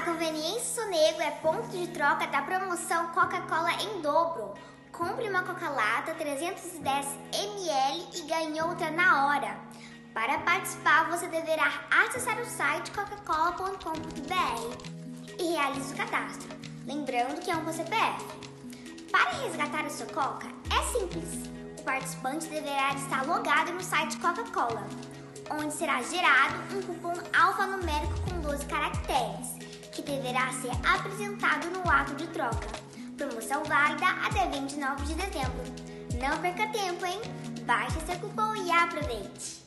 Conveniência Sonego é ponto de troca da promoção Coca-Cola em dobro. Compre uma Coca-Lata 310 ml e ganhe outra na hora. Para participar, você deverá acessar o site coca-cola.com.br e realize o cadastro, lembrando que é um CPF. Para resgatar a sua Coca, é simples. O participante deverá estar logado no site Coca-Cola, onde será gerado um cupom alfanumérico com 12 caracteres, que deverá ser apresentado no ato de troca. Promoção válida até 29 de dezembro. Não perca tempo, hein? Baixe seu cupom e aproveite!